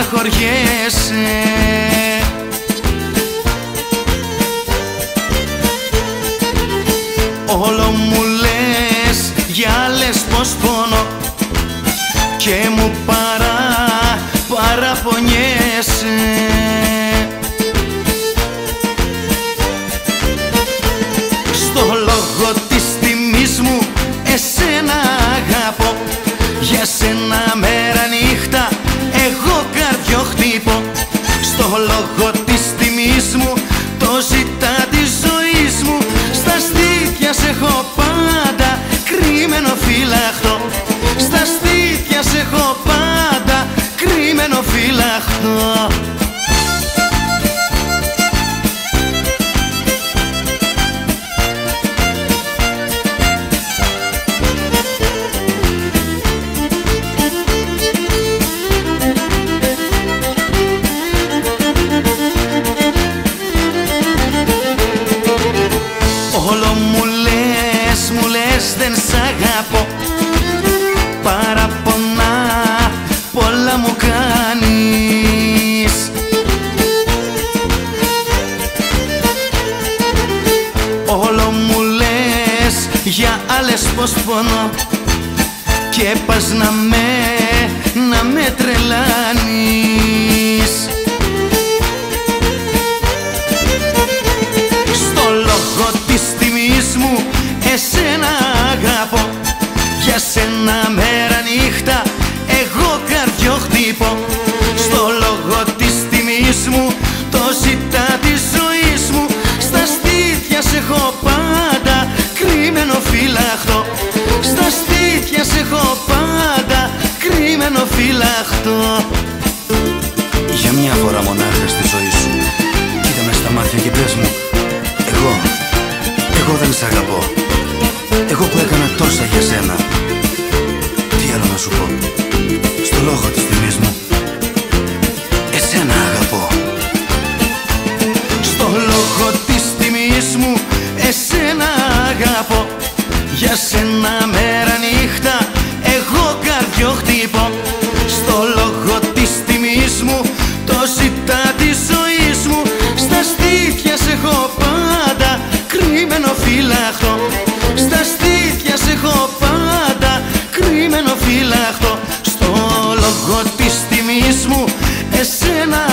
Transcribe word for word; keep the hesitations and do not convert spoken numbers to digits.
στεναχωριέσαι. Όλο μου λες για άλλες πως πονώ και μου παρά παραπονιέσαι. Στο λόγο της τιμής μου εσένα αγαπώ, για σένα μέρα νύχτα εγώ καρδιό χτύπω. Στο λόγο της τιμής μου, το ζητά της ζωής μου, στα στήθια σε έχω πάντα κρυμμένο φυλαχτό. Στα στήθια σε έχω πάντα κρυμμένο φυλαχτό. Όλο μου λες, μου λες δεν σ' αγαπώ, παραπονά πολλά μου κάνεις. Όλο μου λες για άλλες πως πονώ και πας να με, να με τρελάνεις. Στο λόγο της τιμής μου εσένα αγαπώ, για σένα μέρα νύχτα εγώ καρδιό χτύπω. Στο λόγο της τιμής μου, το ζητά της ζωής μου, στα στήθια σε έχω πάντα κρυμμένο φυλαχτό. Στα στήθια σε έχω πάντα κρυμμένο φυλαχτό. Για μια φορά μονάχα στη ζωή σου κοίτα με στα μάτια και πες μου, εγώ, εγώ δεν σ' αγαπώ. Εγώ που έκανα τόσα για σένα, τι άλλο να σου πω. Στο λόγο της τιμής μου, εσένα αγαπώ. Στο λόγο της τιμής μου, εσένα αγαπώ, για σένα μέρα νύχτα εγώ καρδιό χτύπω. Στο λόγο της τιμής μου, το ζητά της ζωής μου, στα στήθια σε έχω πάντα κρυμμένο φυλαχτό. Στα στήθια σε έχω πάντα κρυμμένο φυλαχτό. Στο λόγο της τιμής μου, εσένα